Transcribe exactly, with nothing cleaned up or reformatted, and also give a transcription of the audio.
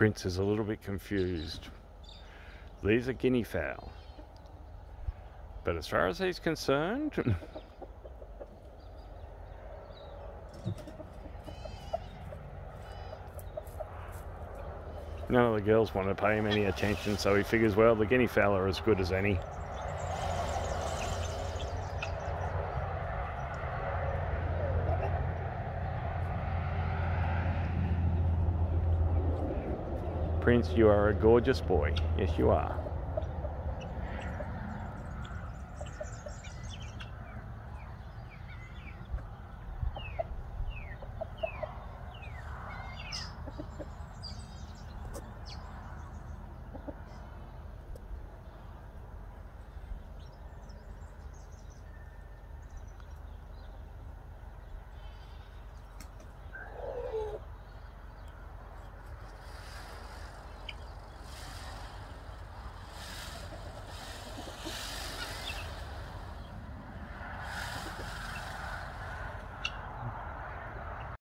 Prince is a little bit confused. These are guinea fowl. But as far as he's concerned, none of the girls want to pay him any attention, so he figures, well, the guinea fowl are as good as any. Prince, you are a gorgeous boy. Yes, you are.